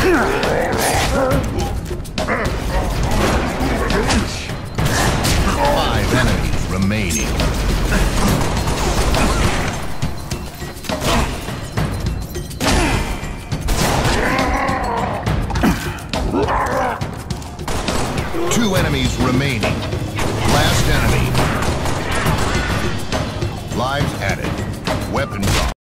Five enemies remaining. Two enemies remaining. Last enemy. Lives added. Weapons on.